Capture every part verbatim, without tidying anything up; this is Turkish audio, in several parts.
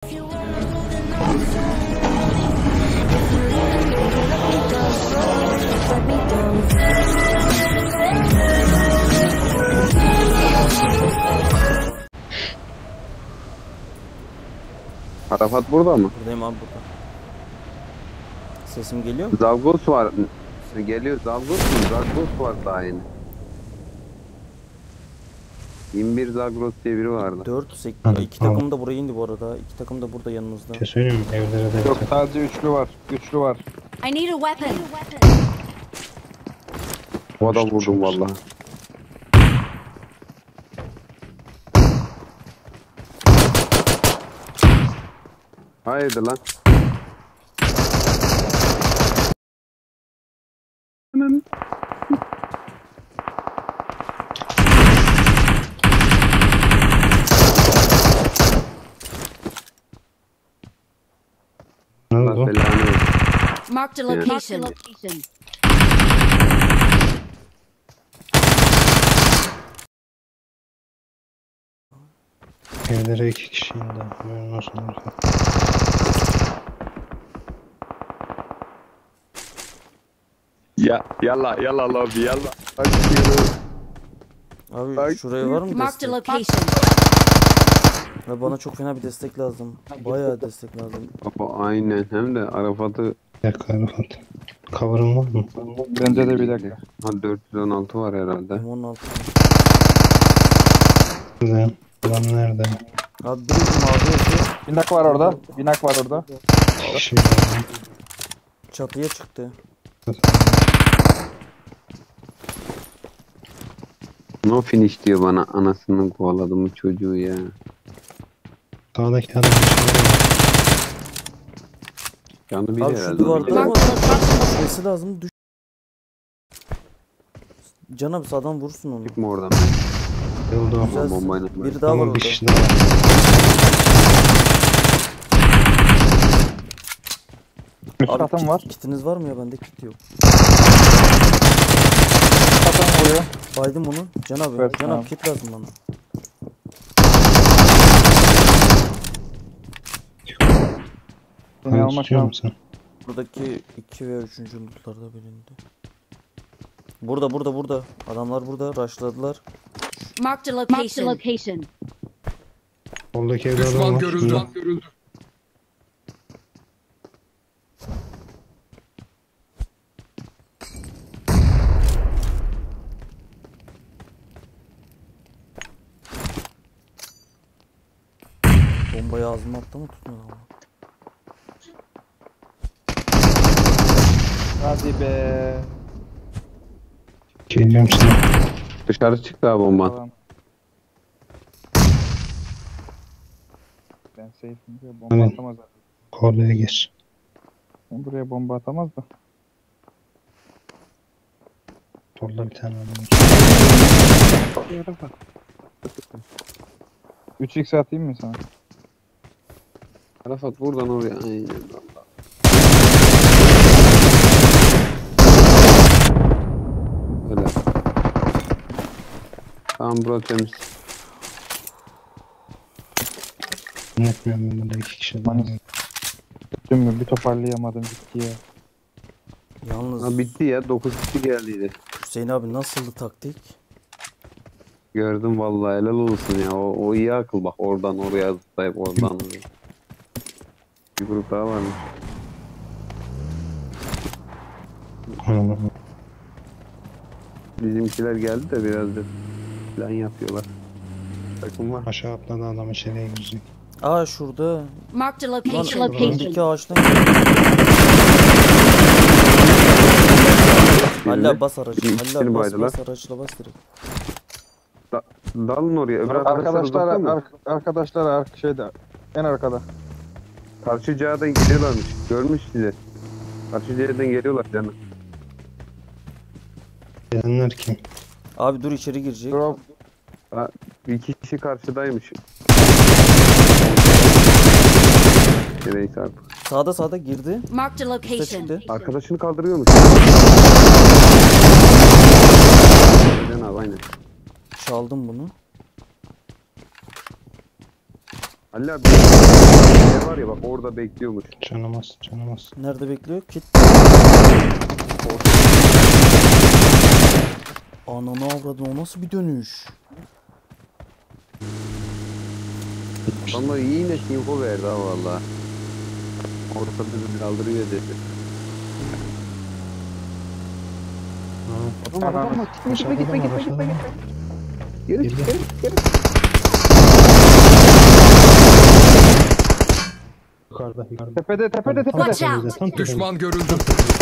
Arafat burada mı? Buradayım abi, burada. Sesim geliyor mu? Zalgos var. Geliyor. Zalgos mu? Zalgos var daha yeni. yirmi bir Zagros diye biri vardı. dört sekiz Hadi, iki tamam. takım da buraya indi bu arada. İki takım da burada yanımızda. Bir şey söyleyeyim mi? Evlere de Yok, sadece üçlü var. Üçlü var. I need a weapon. O da vurdum valla. Hayırdır lan? Ne Allah oldu? belanı versin. Marked a location. location. Evlere iki kişi indi. Ben nasıl olacak? Ya yalla yalla lobi yalla. Hadi Abi Ay. şuraya var mı Marked a destek? location. Ve bana çok fena bir destek lazım. Bayağı destek lazım. Baba aynen, hem de Arafat'ı Bir dakika Arafat. Cover'ın var mı? Bence de bir dakika. ha dört yüz on altı var herhalde. M on altı. Güzel. Adam nerede? Abi biri mavi yapıyor. Binak var orada. Binak var orada. İki kişi var. Çatıya çıktı. No finish diyor bana, anasının kovaladı mı çocuğu ya. Sağdaki adam dışarıda. Canı bir Abi şu herhalde. duvarda ama Marked a location. sesi lazım. Düş. Can abi sağdan vursun onu. Çıkma oradan. Yolda. Güzel. Bombayla böyle. Biri daha var Ama orada. bir kişi daha var. Üst Abi katım kit- var. kitiniz var mı ya? Bende kit yok. Üst katım vuruyor. Baydım onu. Can abi. Evet, Can tamam. abi kit lazım bana. Seni Hani almak tutuyor lazım. musun? Buradaki iki veya üçüncü lootlarda birinde. Burada burada burada. Adamlar burada. Rushladılar. Marked a location. Marked a location. Soldaki evde adam Düşman var. görüldü. Şurada. görüldü. Bombayı ağzıma attı mı tutmuyor ama. Hadi be. Geliyorum sana. Dışarı çıktı ha bomba. Tamam. Ben safe'im diyor. Bomba Tamam. atamaz. Kordoya geç. Ben buraya bomba atamaz da. Solda bir tane adam var. üç x atayım mı sana? Arafat buradan oraya. Aynen valla. Öyle. Tamam bro, temiz. Unutmuyorum ben burada iki kişi daha var. Tüm mü? Bir toparlayamadım gitti ya. Yalnız Ha bitti ya, dokuz kişi geldiydi. Hüseyin abi nasıldı taktik? Gördüm vallahi, helal olsun ya. O, o iyi akıl bak, oradan oraya zıplayıp oradan oraya. Bir grup daha varmış. Anladım. Bizimkiler geldi de biraz da plan yapıyorlar. Takım var. Aşağı atladı adam içeriye girecek. Aa şurada. Marked a Lan location. Location. öndeki ağaçtan. Halla bas aracı. Bir Halla ikisini bas baydılar. bas araçla bas direkt. Da, dalın oraya. Öbür arkadaşlar Arkadaşlar, uzakta mı? ar arkadaşlar ar şeyde en arkada. Karşı cihadan geliyorlarmış. Görmüş sizi. Karşı cihadan geliyorlar canım. Gelenler kim? Abi dur içeri girecek. Drop. Ha, iki kişi karşıdaymış. Neyse artık. Sağda sağda girdi. Marked a Üste location. çıktı. Arkadaşını kaldırıyormuş. Can abi aynen. Çaldım bunu. Ali abi. bak orada bekliyormuş. Canamaz, canamaz. Nerede bekliyor? Kit. Ananı avradın, o nasıl bir dönüş? Ama iyi yine info verdi ha valla. Orta bizi kaldırıyor dedi. Ha, Adam var adam var. Gitme gitme gitme gitme gitme gitme. Geri Girdi. geri geri. yukarıda, yukarıda. Tepede tepede Tam tepede. Watch out. tepemizde, tam tepemizde. Düşman görüldü.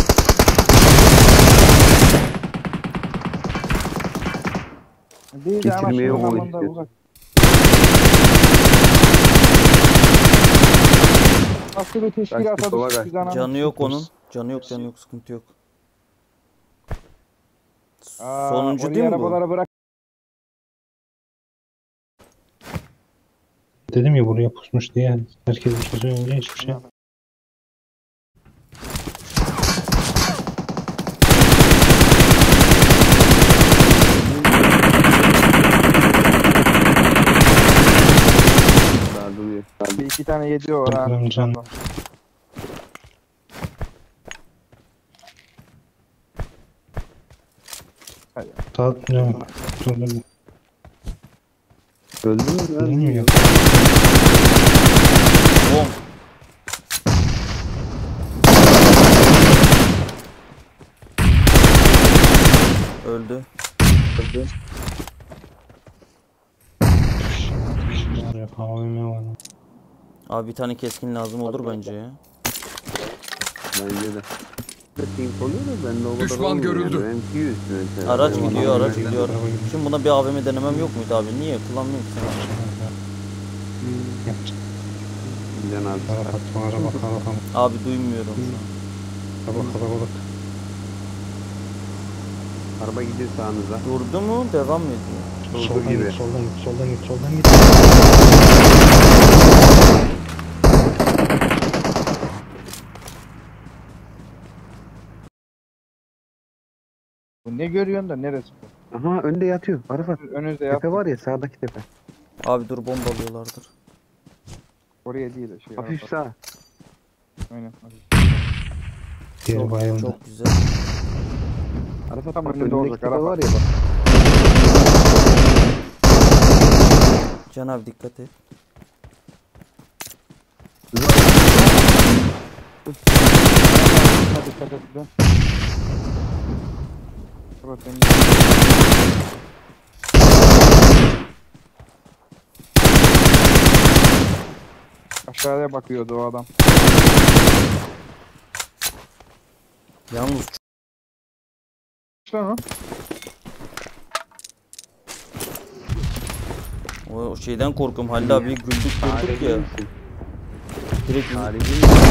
Değil de ama Getirmeye şu o zamanda işte. uzak. Nasıl bir teşkilata Kaçtı, sola düştük biz ananı. Canı yok onun. Canı yok, canı yok, sıkıntı yok. Aa, Sonuncu oraya değil mi bu? arabaları bırak. Dedim ya buraya pusmuş diye. Herkes bir şey söyleyince hiçbir şey. Daha duruyor. Bir iki tane yedi o ha. Bakalım can. Sağ ne? Dur dur. Öldü mü ya? Bilmiyorum. Bom. Öldü. Var ya, A V M var. Abi bir tane keskin lazım olur bence ya. Bence de. Info oluyor da ben de o kadar Düşman olmuyor görüldü. yani. Benimki yüz mesela. Araç Benim gidiyor, adamım araç benden- gidiyor. Şimdi buna bir A V M denemem yok muydu abi? Niye kullanmıyorum ki sen? Yapacak. Can abi. Araba, araba, araba. Abi duymuyorum şu an. Araba kalabalık. Araba gidiyor sağınıza. Durdu mu? Devam mı ediyor? Durdu Soldan gibi. git, soldan git, soldan git, soldan git. Bu ne görüyorsun da neresi bu? Aha önde yatıyor. Arafat. Önünüzde yap. Tepe var ya sağdaki tepe. Abi dur, bombalıyorlardır. Oraya değil de şey. Hafif Arafat. sağ. Aynen. Geri Çok, bayıldı. çok güzel. Arafat Tam bak önünde önündeki olacak, tepe Arafat. var ya bak. Can abi dikkat et. Hadi dikkat et bir de. Evet, benim- Aşağıya bakıyordu o adam. Yalnız İşte lan o. o o şeyden korkuyorum. Halil abi güldük durduk ya. Direkt Tarihi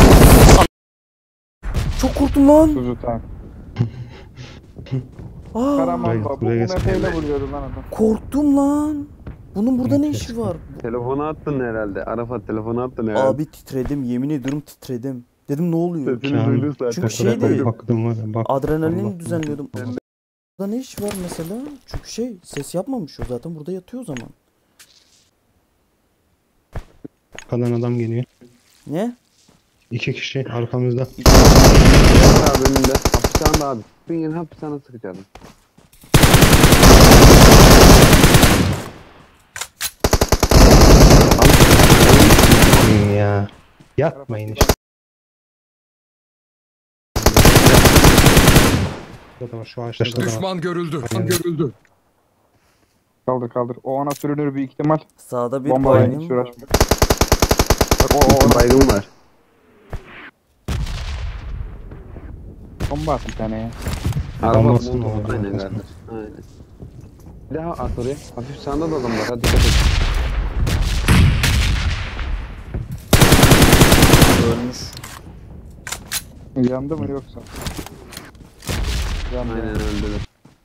çok korktum lan. Kuzu tank. Aa, Karaman buraya- baba. Bu buraya gelsin. meteyle vuruyordu lan adam. korktum lan. Bunun burada ne Evet, işi var? telefonu attın herhalde. Arafat telefonu attın herhalde. Abi titredim, yemin ediyorum titredim. Dedim ne oluyor? Sesini duydun zaten. Çünkü Şuraya şeydi- baktım var ya, bak. Adrenalin Allah. düzenliyordum. Burada ne iş var mesela? Çünkü şey ses yapmamış o zaten burada yatıyor o zaman. Arkadan adam geliyor. Ne? İki kişi arkamızda. Arafat abi önünde. Hapishane abi. Bugün hapishane sıkacağım. Ya. Yatmayın işte. Burada da var, şu ağaçlarda da var. Düşman görüldü. Aynen. Görüldü. Kaldır kaldır. O ana sürünür büyük ihtimal. Sağda bir Bombayla baygın hiç var. uğraşmıyor. Bak o o. Baygın var. Bomba at bir tane ya. Arafat Olmasın bu. o, Aynen olmasın. kardeş. Aynen. Bir daha at oraya. Hafif sağında da adam var. Hadi dikkat et. Ölmüş. Yandı mı yoksa? Yandı. Aynen öldüler.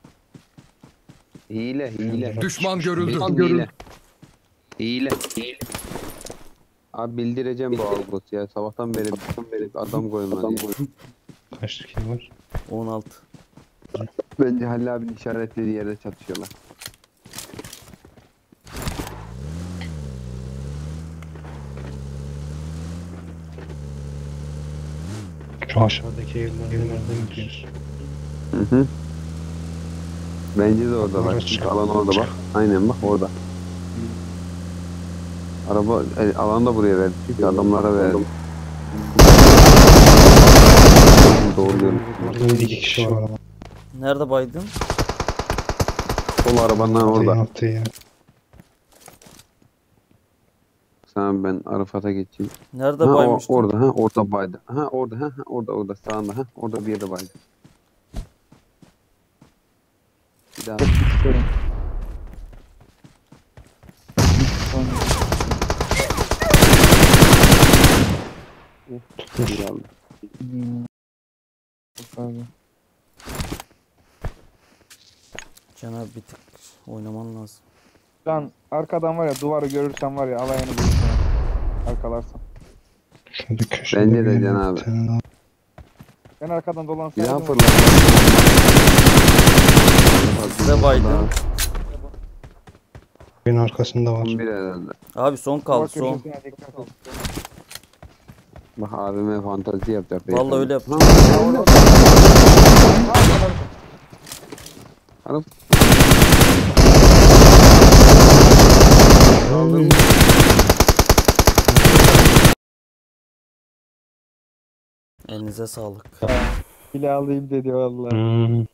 Hile hile. Düşman görüldü. Kesin hile. Hile. Hile. Abi bildireceğim bu Algos ya. Sabahtan beri, beri adam koymadı. ya. Kaç kişi var? on altı. Bence Halil abinin işaretlediği yerde çatışıyorlar. Şu aşağıdaki evlerden nereden gidiyoruz? Hı hı. Bence de orada bak. Araç. Çünkü alan orada bak. Aynen bak orada. Araba e, alanı da buraya verdi. Çünkü adamlara verdi. Doğru diyorum. Burada iki kişi var ama. Nerede baydın? Sol arabanın orada. Yaptığı yer. Tamam ben Arafat'a geçeyim. Nerede Ha, o, baymıştın? orada ha orada baydı. Ha orada ha, ha orada orada sağında ha orada bir yerde baydı. Bir daha. Bir aldı. Can abi bir tık oynaman lazım. Lan arkadan var ya duvarı görürsen var ya alayını bulursun. Arkalarsan. Şurada köşede Bence de bir Can yer abi. bir tane daha. Ben arkadan Bir daha dolansaydım. fırlat. Size baydım. Evin arkasında var. Son bir herhalde. Abi son kaldı Bak son. köşesine dikkat et. Bak abime fantazi yapacak. Vallahi öyle yap. Ha, Arap. Aldın mı? Elinize sağlık. Bile alayım dedi vallahi. Hmm.